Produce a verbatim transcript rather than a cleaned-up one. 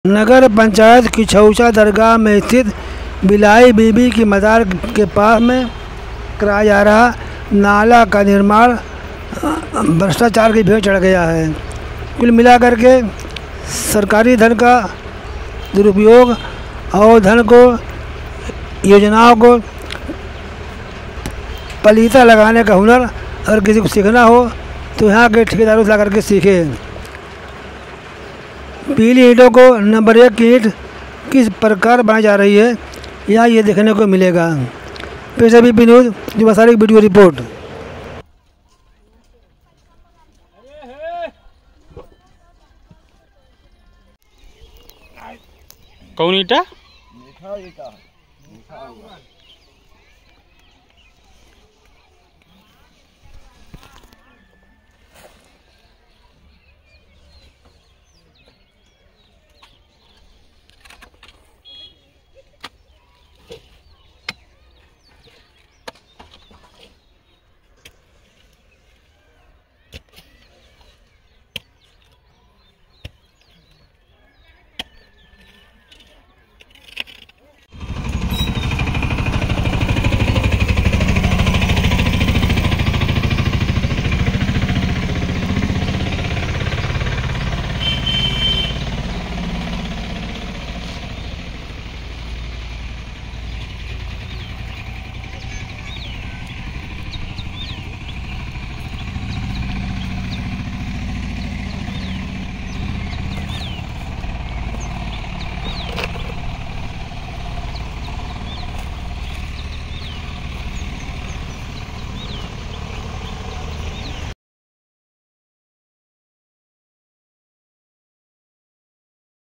नगर पंचायत किछौछा दरगाह में स्थित बिलाई बीबी की मज़ार के पास में कराया जा रहा नाला का निर्माण भ्रष्टाचार की भेंट चढ़ गया है। कुल मिलाकर के सरकारी धन का दुरुपयोग और धन को योजनाओं को पलीता लगाने का हुनर अगर किसी को सीखना हो तो यहाँ के ठेकेदारों से ला करके सीखे। पीली ईंटों को नंबर एक की ईंट किस प्रकार बनाई जा रही है यहाँ ये देखने को मिलेगा। पेश है बीपी न्यूज़ की वसारिक वीडियो रिपोर्ट। कौन ईटा? मीठा ईटा मीठा हुआ।